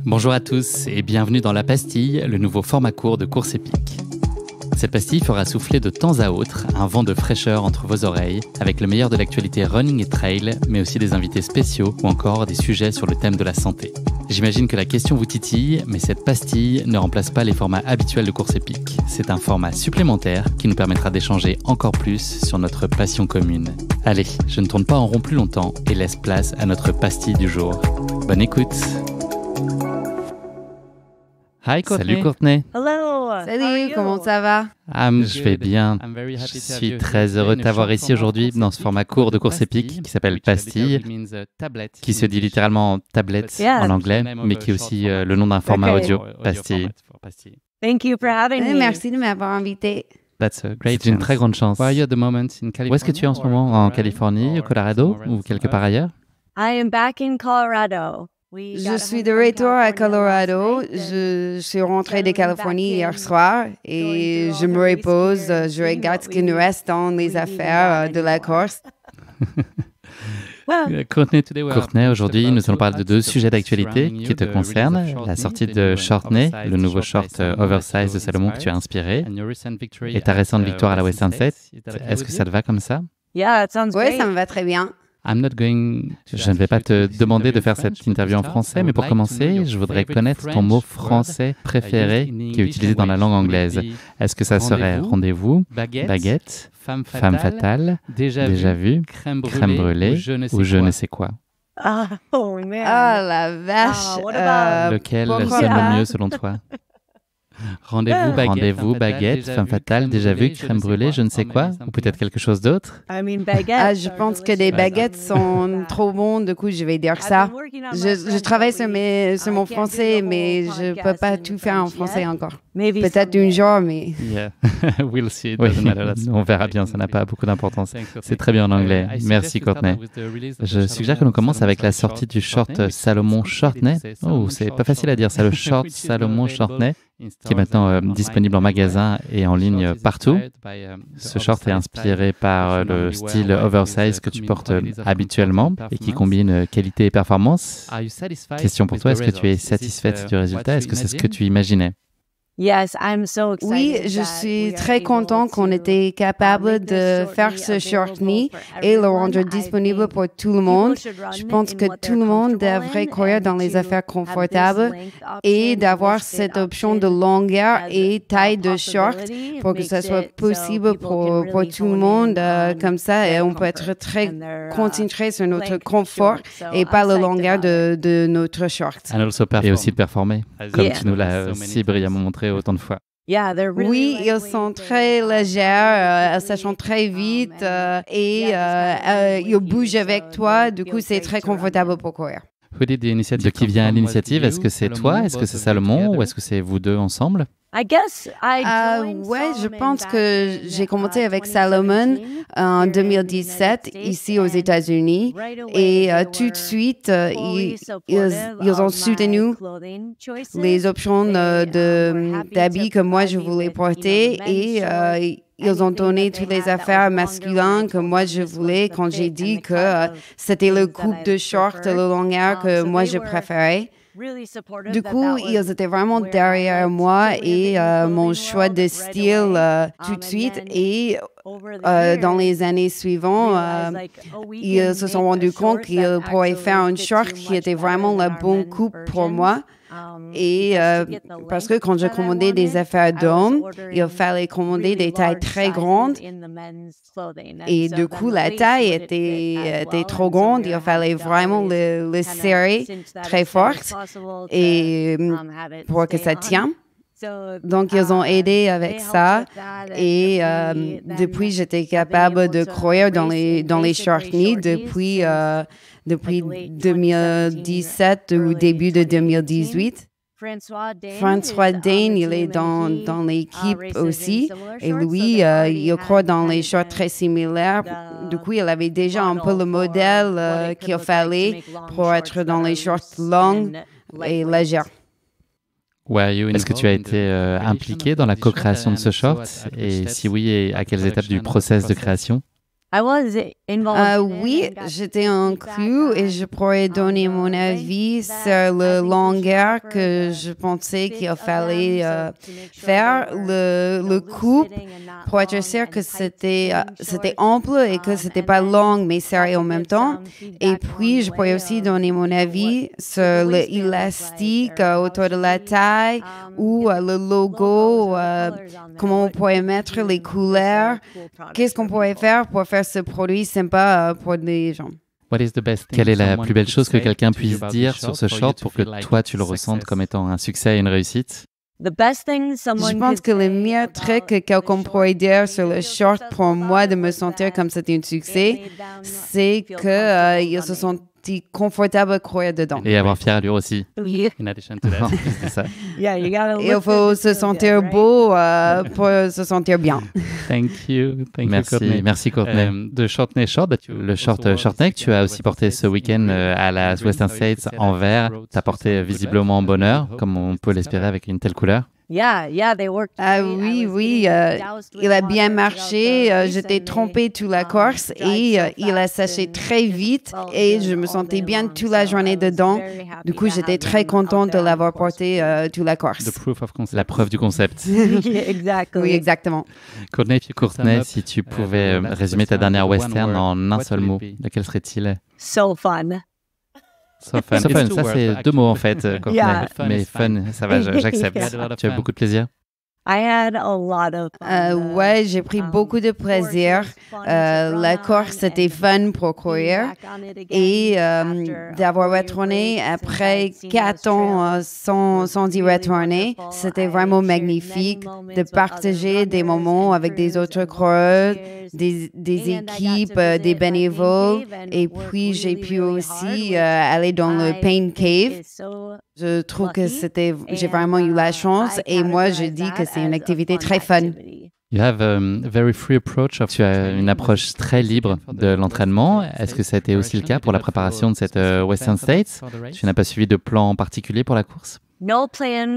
Bonjour à tous et bienvenue dans La Pastille, le nouveau format court de Course épique. Cette pastille fera souffler de temps à autre un vent de fraîcheur entre vos oreilles, avec le meilleur de l'actualité running et trail, mais aussi des invités spéciaux ou encore des sujets sur le thème de la santé. J'imagine que la question vous titille, mais cette pastille ne remplace pas les formats habituels de Course épique. C'est un format supplémentaire qui nous permettra d'échanger encore plus sur notre passion commune. Allez, je ne tourne pas en rond plus longtemps et laisse place à notre pastille du jour. Bonne écoute. Hi Courtney. Salut Courtney. Hello. Salut, comment ça va? Je vais bien. Je suis très heureux de t'avoir ici aujourd'hui dans ce format court de Course épique qui s'appelle Pastille, qui se dit littéralement tablette en anglais, mais qui est aussi le nom d'un format audio, Pastille. Thank you for having me. Merci de m'avoir invité. C'est une très grande chance. Où est-ce que tu es en ce moment? En Californie, au Colorado ou quelque part ailleurs? I am back in Colorado. Je suis de retour à Colorado. Je suis rentrée de Californie hier soir et je me repose. Je regarde ce qu'il nous reste dans les affaires de la course. Courtney, aujourd'hui, nous allons parler de deux sujets d'actualité qui te concernent. La sortie de Shortney, le nouveau short oversize de Salomon que tu as inspiré, et ta récente victoire à la Western State. Est-ce que ça te va comme ça? Yeah, it sounds great. Oui, ça me va très bien. Je ne vais pas te demander de faire cette interview en français, mais pour commencer, je voudrais connaître ton mot français préféré qui est utilisé dans la langue anglaise. Est-ce que ça serait rendez-vous, baguette, femme fatale, déjà vu, crème brûlée ou je ne sais quoi? Oh man. Ah la vache. Lequel sonne le mieux selon toi? Rendez-vous, baguette, femme fatale, déjà vu, crème brûlée, je ne sais quoi, ou peut-être quelque chose d'autre? Baguette. Je pense que les baguettes sont trop bonnes, du coup je vais dire ça. Je travaille sur mon français, mais je ne peux pas tout faire en français encore. Peut-être un jour, mais... Yeah. We'll see. Oui, on verra bien, ça n'a pas beaucoup d'importance. C'est très bien en anglais. Merci Courtney. Je suggère que l'on commence avec la sortie du short Salomon Shortney. Oh, c'est pas facile à dire ça, le short Salomon Shortney, qui est maintenant disponible en magasin et en ligne partout. Ce short est inspiré par le style oversize que tu portes habituellement et qui combine qualité et performance. Question pour toi, est-ce que tu es satisfaite du résultat? Est-ce que c'est ce que tu imaginais? Yes, I'm so excited. Oui, je suis très content qu'on était capable de faire ce short-knee et le rendre disponible pour tout le monde. Je pense que tout le monde devrait courir dans les affaires confortables et d'avoir cette option de longueur et taille de short pour que ça soit possible pour tout le monde. Comme ça, et on peut être très concentré sur notre confort et pas la longueur de notre short. Et aussi de performer, comme tu nous l'as si brillamment montré autant de fois. Oui, ils sont très légers, ça chante très vite et ils bougent avec toi. Du coup, c'est très confortable pour courir. De qui vient l'initiative? Est-ce que c'est toi? Est-ce que c'est Salomon? Ou est-ce que c'est vous deux ensemble? Je pense que j'ai commencé avec Salomon en 2017 ici aux États-Unis et tout de suite, ils ont soutenu les options d'habits que moi je voulais porter et ils ont donné toutes les affaires masculines que moi je voulais quand j'ai dit que c'était le coupe de short, le longueur que moi je préférais. Du coup, ils étaient vraiment derrière moi et mon choix de style tout de suite. Et dans les années suivantes, ils se sont rendus compte qu'ils pourraient faire un short qui était vraiment la bonne coupe pour moi. Et parce que quand je commandais des affaires d'hommes, il fallait commander des tailles très grandes. Et du coup, la taille était trop grande. Il fallait vraiment le serrer très fort et pour que ça tienne. Donc, ils ont aidé avec ça et depuis, j'étais capable de courir dans les short-knees depuis 2017 ou début de 2018. François Dane, il est dans l'équipe aussi. Et lui, il court dans les shorts très similaires. Du coup, il avait déjà un peu le modèle qu'il fallait pour être dans les shorts longs et légers. Est-ce que tu as été impliqué dans la co-création de ce short? Et si oui, à quelles étapes du process de création? Oui, j'étais inclus et je pourrais donner mon avis sur la longueur que je pensais qu'il fallait faire le coupe pour être sûr que c'était ample et que c'était pas long mais serré en même temps. Et puis, je pourrais aussi donner mon avis sur l'élastique autour de la taille ou le logo, comment on pourrait mettre les couleurs, qu'est-ce qu'on pourrait faire pour faire ce produit sympa pour les gens. Quelle est la plus belle chose que quelqu'un puisse dire sur ce short pour que toi, tu le ressentes comme étant un succès et une réussite? Je pense que le meilleur truc que quelqu'un pourrait dire sur le short pour moi de me sentir comme c'était un succès, c'est qu'ils se sont confortables à courir dedans. Et avoir fière allure aussi. In addition to that, c'est ça. Il faut se sentir beau pour se sentir bien. Thank you, Courtney. Merci Courtney. De Shortney Short, le short Shortneck, tu as aussi porté ce week-end à la Western States en vert. Tu as porté visiblement bonheur, comme on peut l'espérer avec une telle couleur. Oui, il a bien marché. J'étais trompée toute la course et il a séché très vite et je me sentais bien toute la journée dedans. Du coup, j'étais très contente de l'avoir porté toute la course. La preuve du concept. Oui, exactement. Courtney, si tu pouvais résumer ta dernière western en un seul mot, lequel serait-il? So fun. So fun. Ça c'est 2 mots en fait, Courtney. Yeah. Mais fun, ça va, j'accepte. Tu as beaucoup de plaisir? Ouais, j'ai pris beaucoup de plaisir. La course, c'était fun pour courir. Et d'avoir retourné après 4 ans sans y retourner, c'était vraiment magnifique de partager des moments avec des autres coureurs, des équipes, des bénévoles. Et puis, j'ai pu aussi aller dans le Pain Cave. Je trouve que j'ai vraiment eu la chance et moi, je dis que c'est une activité très fun. You have a very free approach. Tu as une approche très libre de l'entraînement. Est-ce que ça a été aussi le cas pour la préparation de cette Western States? Tu n'as pas suivi de plan particulier pour la course? Non,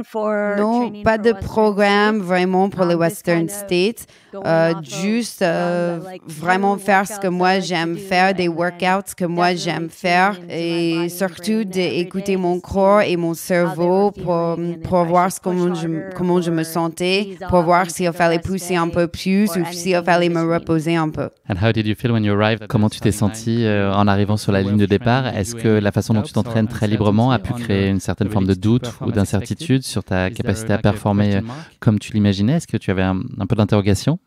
pas de programme vraiment pour les Western States. Juste vraiment faire ce que moi j'aime faire, des workouts que moi j'aime faire et surtout d'écouter mon corps et mon cerveau pour voir comment je me sentais, pour voir s'il fallait pousser un peu plus ou s'il fallait me reposer un peu. And how did you feel when you arrived? Comment tu t'es senti en arrivant sur la ligne de départ? Est-ce que la façon dont tu t'entraînes très librement a pu créer une certaine forme de doute ou d'incertitude sur ta capacité à performer comme tu l'imaginais? Est-ce que tu avais un peu d'interrogation?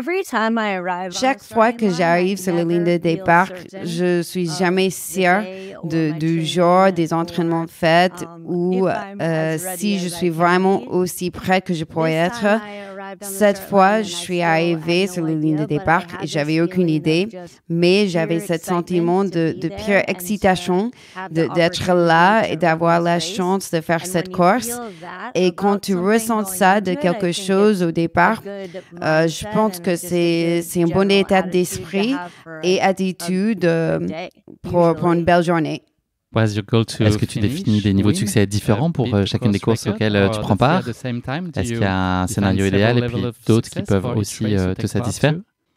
Chaque fois que j'arrive sur la ligne de départ, je suis jamais sûre du genre des entraînements faits ou si je suis vraiment aussi prête que je pourrais être. Cette fois, je suis arrivée sur la ligne de départ et j'avais aucune idée, mais j'avais ce sentiment de pure excitation d'être là et d'avoir la chance de faire cette course. Et quand tu ressens ça de quelque chose au départ, je pense que c'est un bon état d'esprit et attitude pour une belle journée. Est-ce que tu définis des niveaux de succès différents pour chacune des courses auxquelles tu prends part? Est-ce qu'il y a un scénario idéal et puis d'autres qui peuvent aussi te satisfaire?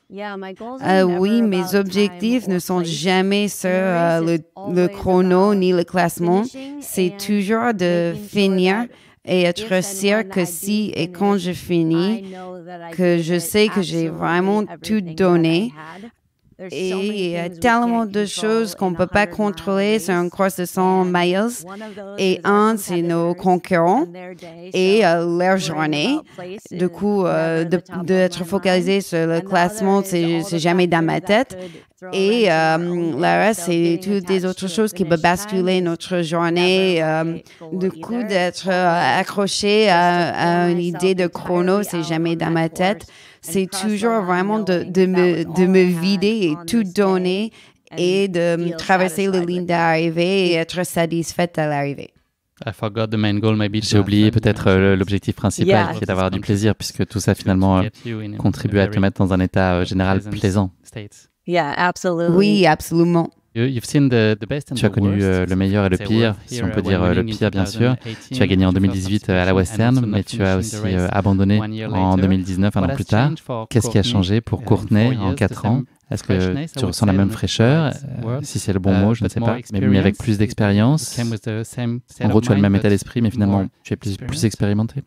Oui, mes objectifs ne sont jamais sur le chrono ni le classement. C'est toujours de finir et être sûr que si et quand je finis, que je sais que j'ai vraiment tout donné. Et il y a tellement de choses qu'on ne peut pas contrôler sur une course de 100 miles. Et c'est nos concurrents et leur journée. Du coup, d'être focalisé sur le classement, c'est jamais dans ma tête. Et le reste, c'est toutes les autres choses qui peuvent basculer notre journée. Du coup, d'être accroché à une idée de chrono, c'est jamais dans ma tête. C'est toujours vraiment de me vider et tout donner et de traverser la ligne d'arrivée et être satisfaite à l'arrivée. J'ai oublié peut-être l'objectif principal qui est d'avoir du plaisir puisque tout ça finalement contribue à te mettre dans un état général plaisant. Oui, absolument. Tu as connu le meilleur et le pire, si on peut dire le pire bien sûr. Tu as gagné en 2018 à la Western, mais tu as aussi abandonné en 2019, un an plus tard. Qu'est-ce qui a changé pour Courtney en 4 ans? Est-ce que tu ressens la même fraîcheur? Si c'est le bon mot, je ne sais pas, mais avec plus d'expérience. En gros, tu as le même état d'esprit, mais finalement, tu es plus expérimenté.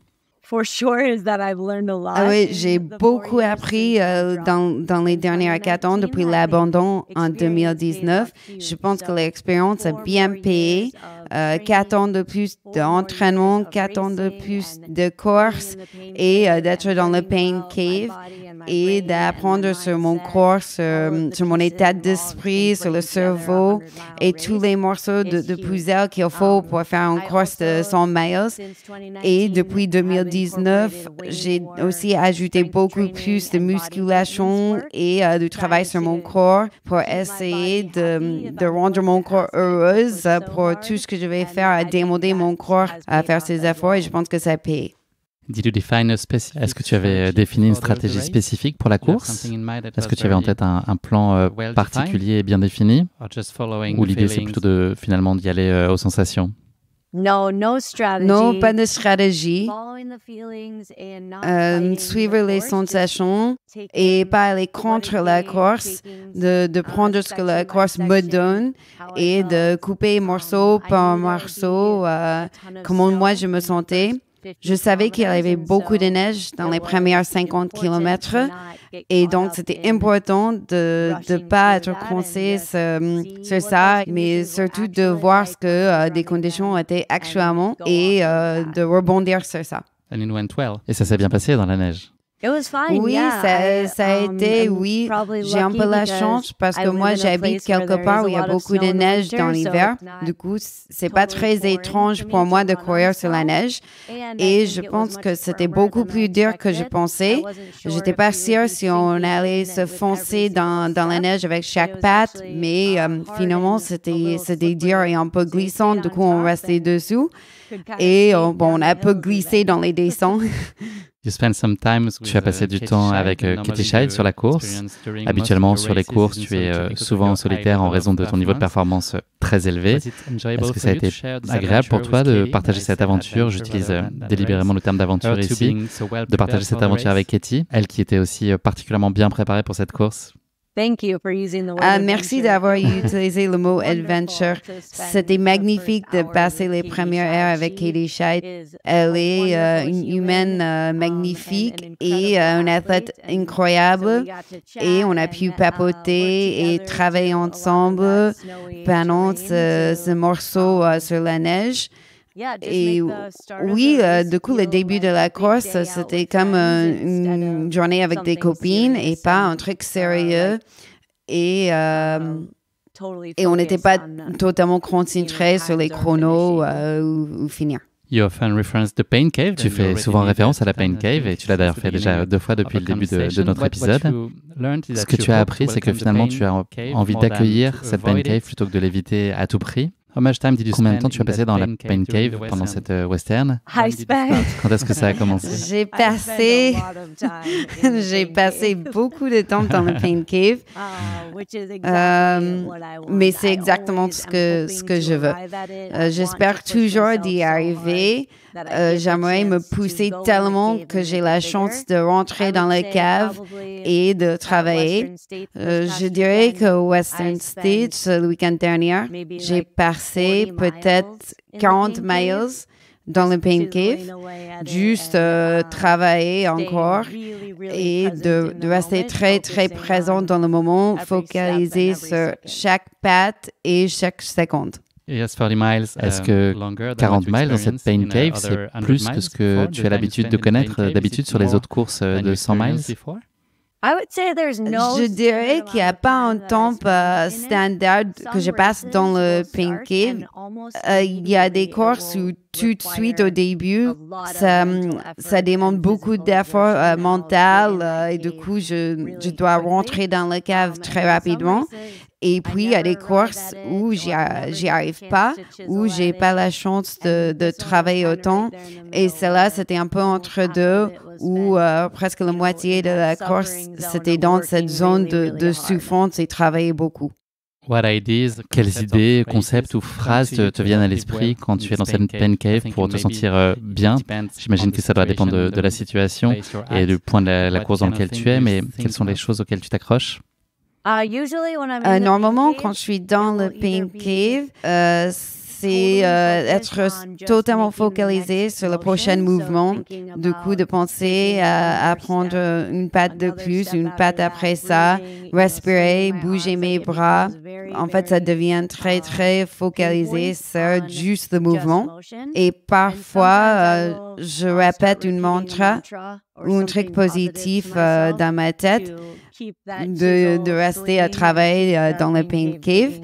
Ah oui, j'ai beaucoup appris dans les dernières 4 ans depuis l'abandon en 2019. Je pense que l'expérience a bien payé. 4 ans de plus d'entraînement, 4 ans de plus de course et d'être dans le Pain Cave et d'apprendre sur mon corps, sur mon état d'esprit, sur le cerveau et tous les morceaux de puzzle qu'il faut pour faire une course de 100 miles. Et depuis 2019, j'ai aussi ajouté beaucoup plus de musculation et de travail sur mon corps pour essayer de rendre mon corps heureuse pour tout ce que je vais faire à démoder mon corps à faire ces efforts et je pense que ça paye. Est-ce que tu avais défini une stratégie spécifique pour la course? Est-ce que tu avais en tête un plan particulier et bien défini? Ou l'idée c'est plutôt finalement d'y aller aux sensations? Non, pas de stratégie. Suivre les sensations et pas aller contre la course, de prendre ce que la course me donne et de couper morceau par morceau, comment moi je me sentais. Je savais qu'il y avait beaucoup de neige dans les premières 50 kilomètres et donc c'était important de ne pas être coincé sur ça, mais surtout de voir ce que des conditions étaient actuellement et de rebondir sur ça. Et ça s'est bien passé dans la neige? Oui, ça a été, oui. J'ai un peu la chance parce que moi, j'habite quelque part où il y a beaucoup de neige dans l'hiver. Du coup, c'est pas très étrange pour moi de courir sur la neige. Et je pense que c'était beaucoup plus dur que je pensais. J'étais pas sûre si on allait se foncer dans la neige avec chaque patte, mais finalement, c'était dur et un peu glissant. Du coup, on restait dessous. Et on a un peu glissé dans les descentes. Tu as passé du temps avec Katie Schide sur la course. Habituellement, sur les courses, tu es souvent en solitaire en raison de ton niveau de performance très élevé. Est-ce que ça a été agréable pour toi de partager cette aventure? J'utilise délibérément le terme d'aventure ici. De partager cette aventure avec Katie, elle qui était aussi particulièrement bien préparée pour cette course. Merci d'avoir utilisé le mot adventure. C'était magnifique de passer les premières heures avec Katie Schide. Elle est une humaine magnifique et une athlète incroyable. Et on a pu papoter et travailler ensemble pendant ce morceau sur la neige. Et oui, du coup, le début de la course, c'était comme une journée avec des copines et pas un truc sérieux. Et on n'était pas totalement concentré sur les chronos ou finir. You often reference the Pain Cave. Tu fais souvent référence à la Pain Cave et tu l'as d'ailleurs fait déjà 2 fois depuis le début de notre épisode. Ce que tu as appris, c'est que finalement, tu as envie d'accueillir cette Pain Cave plutôt que de l'éviter à tout prix. Combien de temps tu as passé dans la Pain Cave pendant cette western? Quand est-ce que ça a commencé? J'ai passé beaucoup de temps dans la Pain Cave, mais c'est exactement ce que je veux. J'espère toujours d'y arriver. J'aimerais me pousser tellement que j'ai la chance de rentrer dans la cave et de travailler. Je dirais qu'au Western States, le week-end dernier, j'ai passé peut-être 40 miles dans le Pain Cave, juste travailler encore et de rester très, très présent dans le moment, focalisé sur chaque patte et chaque seconde. Est-ce que 40 miles dans cette Pain Cave, c'est plus que ce que tu as l'habitude de connaître d'habitude sur les autres courses de 100 miles? Je dirais qu'il n'y a pas un temps standard que je passe dans le Pain Cave. Il y a des courses où tout de suite au début, ça demande beaucoup d'efforts mentaux et du coup, je dois rentrer dans la cave très rapidement. Et puis, il y a des courses où j'y arrive pas, où j'ai pas la chance de travailler autant. Et celle-là, c'était un peu entre deux, où presque la moitié de la course, c'était dans cette zone de souffrance et travailler beaucoup. Quelles idées, concepts ou phrases te viennent à l'esprit quand tu es dans cette pain cave pour te sentir bien? J'imagine que ça doit dépendre de la situation et du point de la course dans lequel tu es, mais quelles sont les choses auxquelles tu t'accroches? Normalement, quand je suis dans le pain cave, c'est être totalement focalisé sur le prochain mouvement. Du coup, de penser à prendre une patte de plus, une patte après ça, respirer, bouger mes bras. En fait, ça devient très, très focalisé sur juste le mouvement. Et parfois, je répète une mantra ou un truc positif dans ma tête de rester à travailler dans le pain cave.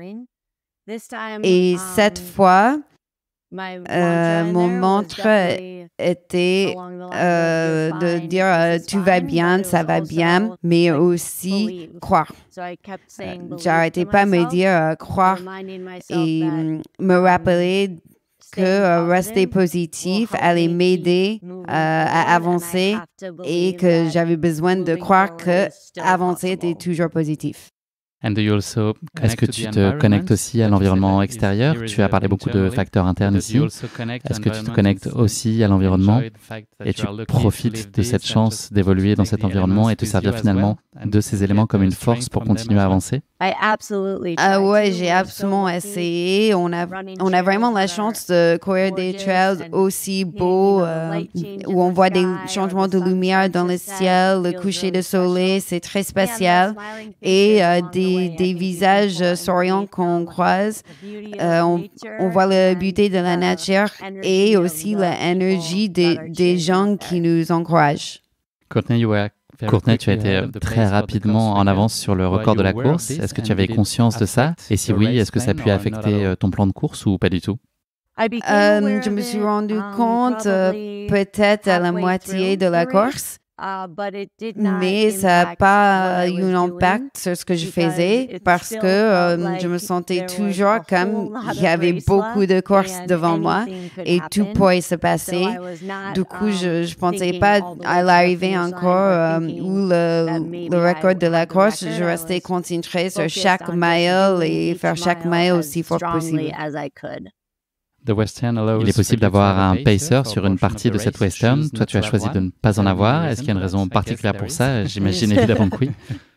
Et cette fois, mon mantra était de dire tu vas bien, ça va bien, mais aussi croire. J'arrêtais pas de me dire croire et me rappeler que rester positif allait m'aider à avancer et que j'avais besoin de croire que avancer était toujours positif. Est-ce que tu te connectes aussi à l'environnement extérieur? Tu as parlé beaucoup de facteurs internes ici. Est-ce que tu te connectes aussi à l'environnement et tu profites de cette chance d'évoluer dans cet environnement et te servir finalement de ces éléments comme une force pour continuer à avancer? Ouais, j'ai absolument essayé. On a vraiment la chance de courir des trails aussi beaux où on voit des changements de lumière dans le ciel, le coucher de soleil, c'est très spécial. Et des visages souriants qu'on croise. On voit la beauté de la nature et aussi l'énergie des gens qui nous encouragent. Courtney, tu as été très rapidement en avance sur le record de la course. Est-ce que tu avais conscience de ça? Et si oui, est-ce que ça a pu affecter ton plan de course ou pas du tout? Je me suis rendu compte peut-être à la moitié de la course. Mais ça n'a pas eu un impact sur ce que je faisais parce que je me sentais toujours comme il y avait beaucoup de courses devant moi et tout pourrait se passer. Du coup, je ne pensais pas à l'arrivée encore ou le record de la course. Je restais concentrée sur chaque mile et faire chaque mile aussi fort possible. Il est possible d'avoir un pacer sur une partie de cette western. Toi, tu as choisi de ne pas en avoir. Est-ce qu'il y a une raison particulière pour ça? J'imagine évidemment que oui.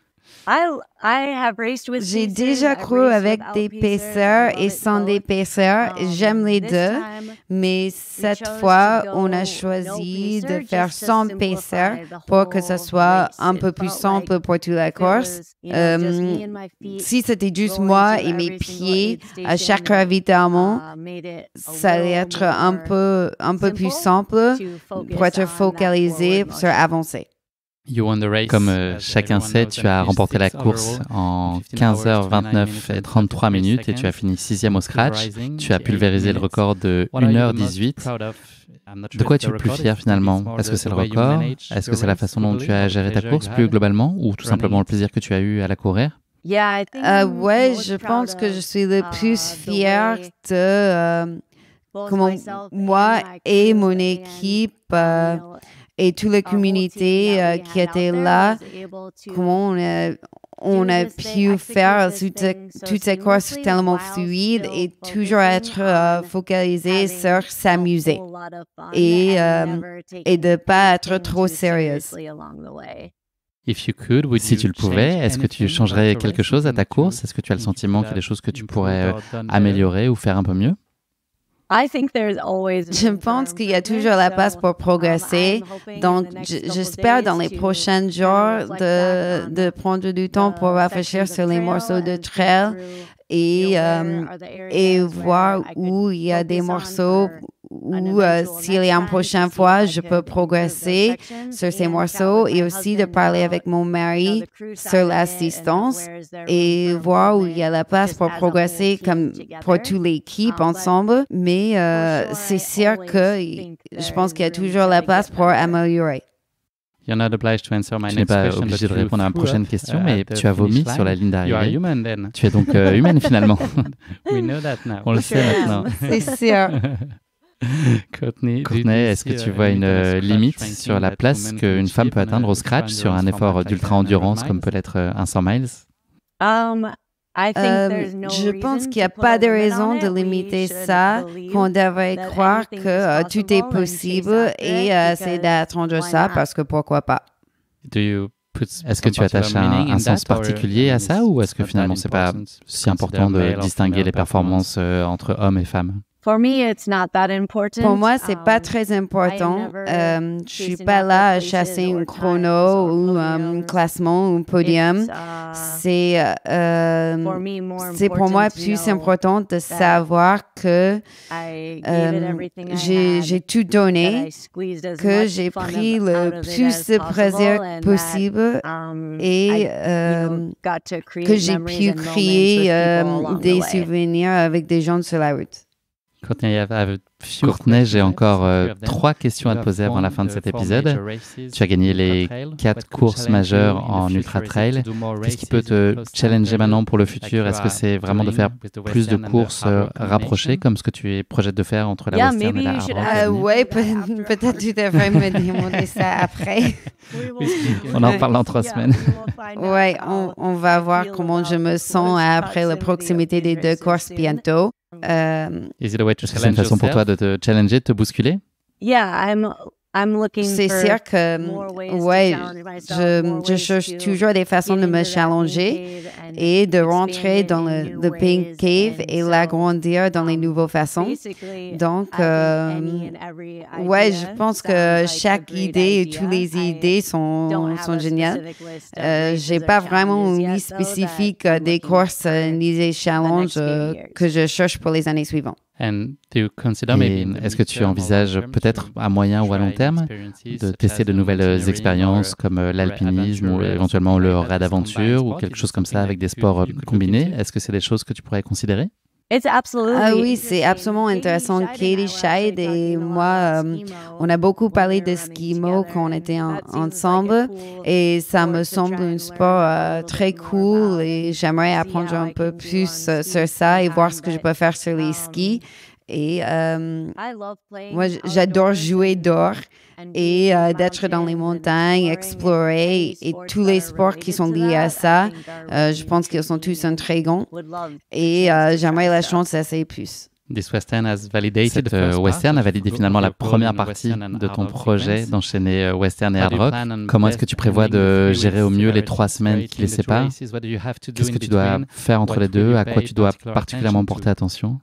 J'ai déjà couru avec des pacers et sans des pacers. J'aime les deux, mais cette fois, on a choisi de faire sans pacer pour que ce soit un peu plus simple pour toute la course. Si c'était juste moi et mes pieds à chaque ravitaillement, ça allait être un peu plus simple pour être focalisé sur avancer. Comme chacun sait, tu as remporté la course en 15h29 et 33 minutes et tu as fini 6e au scratch. Tu as pulvérisé le record de 1h18. De quoi es-tu le plus fier finalement? Est-ce que c'est le record? Est-ce que c'est la façon dont tu as géré ta course plus globalement ou tout simplement le plaisir que tu as eu à la courir? Ouais, je pense que je suis le plus fière de comment moi et mon équipe et toute la communauté qui était là, comment on a pu faire toutes ces courses tellement fluides et toujours être focalisé sur s'amuser et de ne pas être trop sérieuse. Si tu le pouvais, est-ce que tu changerais quelque chose à ta course? Est-ce que tu as le sentiment qu'il y a des choses que tu pourrais améliorer ou faire un peu mieux? Je pense qu'il y a toujours la place pour progresser. Donc, j'espère dans les prochains jours de prendre du temps pour réfléchir sur les morceaux de trail et voir où il y a des morceaux où s'il y a une prochaine fois, je peux progresser sur ces morceaux et aussi de parler avec mon mari sur l'assistance et voir où il y a la place pour progresser comme pour toute l'équipe ensemble. Mais c'est sûr que je pense qu'il y a toujours la place pour améliorer. Tu n'es pas obligé de répondre à ma prochaine question, mais tu as vomi sur la ligne d'arrivée. Tu es donc humaine finalement. On le sait maintenant. C'est sûr. Courtney, est-ce que tu vois une limite sur la place qu'une femme peut atteindre au scratch sur un effort d'ultra-endurance comme peut être un 100 miles? Je pense qu'il n'y a pas de raison de limiter ça, qu'on devrait croire que tout est possible et essayer d'atteindre ça parce que pourquoi pas. Est-ce que tu attaches un sens particulier à ça ou est-ce que finalement c'est pas si important de distinguer les performances entre hommes et femmes? Pour moi, c'est pas très important. Je suis pas là à chasser un chrono ou un classement ou un podium. C'est pour moi plus important de savoir que j'ai tout donné, que j'ai pris le plus de plaisir possible et que j'ai pu créer des souvenirs avec des gens sur la route. Courtney, j'ai encore 3 questions à te poser avant la fin de cet épisode. Tu as gagné les 4 courses majeures en ultra trail. Qu'est-ce qui peut te challenger maintenant pour le futur? Est-ce que c'est vraiment de faire plus de courses rapprochées comme ce que tu projettes de faire entre la Western et la Hard Rock? Oui, peut-être tu devrais me demander ça après. On en parle dans 3 semaines. Oui, on va voir comment je me sens après la proximité des 2 courses bientôt. Est-ce que c'est une façon pour toi de te challenger, de te bousculer? C'est sûr que je cherche toujours des façons de me challenger et de rentrer dans le Pink Cave et l'agrandir dans les nouvelles façons. Donc, je pense que chaque idée et toutes les idées sont géniales. J'ai pas vraiment une liste spécifique des courses ni des challenges que je cherche pour les années suivantes. Et est-ce que tu envisages peut-être à moyen ou à long terme de tester de nouvelles expériences comme l'alpinisme ou éventuellement le raid d'aventure ou quelque chose comme ça avec des sports combinés? Est-ce que c'est des choses que tu pourrais considérer? Ah oui, c'est absolument intéressant. Katie Scheid et moi, on a beaucoup parlé de skimo quand on était ensemble et ça me semble un sport très cool et j'aimerais apprendre un peu plus sur ça et voir ce que je peux faire sur les skis. Et moi, j'adore jouer dehors et d'être dans les montagnes, explorer et tous les sports qui sont liés à ça. Je pense qu'ils sont tous intrigants et j'aimerais la chance d'essayer plus. Cette Western a validé finalement la première partie de ton projet d'enchaîner Western et Hard Rock. Comment est-ce que tu prévois de gérer au mieux les 3 semaines qui les séparent? Qu'est-ce que tu dois faire entre les deux? À quoi tu dois particulièrement porter attention?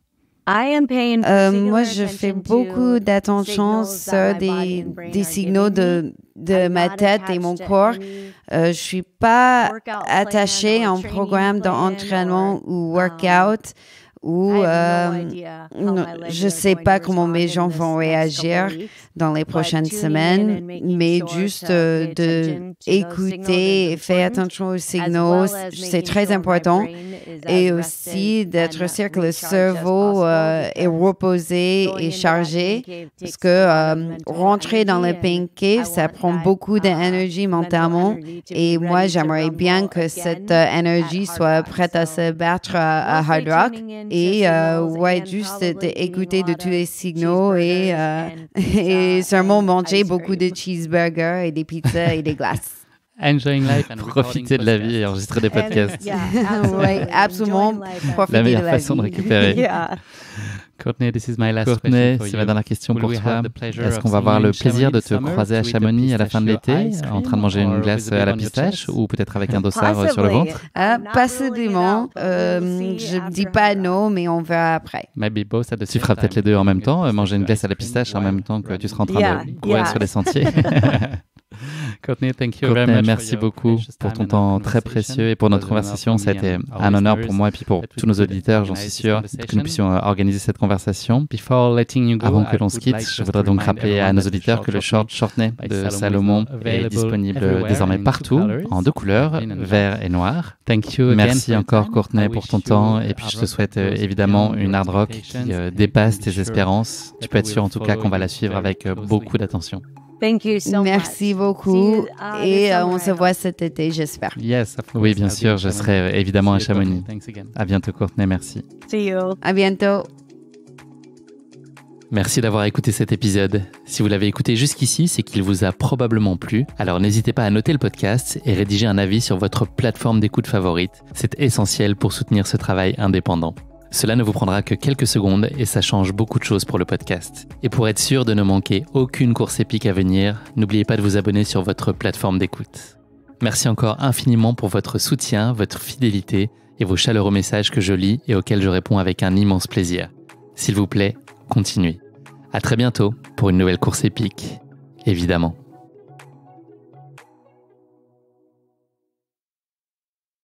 Moi, je fais beaucoup d'attention sur des signaux de ma tête et mon corps. Je suis pas attachée à un programme d'entraînement ou workout où je ne sais pas comment mes gens vont réagir dans les prochaines semaines, mais juste d'écouter et faire attention aux signaux, c'est très important. Et aussi d'être sûr que le cerveau est reposé et chargé, parce que rentrer dans le Pink Cave, ça prend beaucoup d'énergie mentalement. Et moi, j'aimerais bien que cette énergie soit prête à se battre à Hard Rock. Et juste d'écouter de tous les signaux et sûrement manger beaucoup de cheeseburgers et des pizzas et des glaces. Enjoying life, profiter de la vie et enregistrer des podcasts. Oui, absolument. La meilleure façon de récupérer. Courtney, c'est ma dernière question pour toi. Est-ce qu'on va avoir le plaisir de te croiser à Chamonix à la fin de l'été, en train de manger une glace à la pistache ou peut-être avec un dossard sur le ventre? Possiblement. Je ne dis pas non, mais on verra après. Tu feras peut-être les deux en même temps, manger une glace à la pistache en même temps que tu seras en train de courir sur les sentiers. Courtney, merci beaucoup pour ton temps très précieux et pour notre conversation. Ça a été un honneur pour moi et puis pour tous nos auditeurs, j'en suis sûr, que nous puissions organiser cette conversation. Avant que l'on se quitte, je voudrais donc rappeler à nos auditeurs que le short Shortney de Salomon est disponible désormais partout, en 2 couleurs, vert et noir. Merci encore Courtney pour ton temps et puis je te souhaite évidemment une Hard Rock qui dépasse tes espérances. Tu peux être sûr en tout cas qu'on va la suivre avec beaucoup d'attention. Merci beaucoup et on se voit cet été, j'espère. Oui, bien sûr, je serai évidemment à Chamonix. À bientôt Courtney, merci. See you. À bientôt. Merci d'avoir écouté cet épisode. Si vous l'avez écouté jusqu'ici, c'est qu'il vous a probablement plu. Alors n'hésitez pas à noter le podcast et rédiger un avis sur votre plateforme d'écoute favorite. C'est essentiel pour soutenir ce travail indépendant. Cela ne vous prendra que quelques secondes et ça change beaucoup de choses pour le podcast. Et pour être sûr de ne manquer aucune course épique à venir, n'oubliez pas de vous abonner sur votre plateforme d'écoute. Merci encore infiniment pour votre soutien, votre fidélité et vos chaleureux messages que je lis et auxquels je réponds avec un immense plaisir. S'il vous plaît, continuez. À très bientôt pour une nouvelle course épique, évidemment.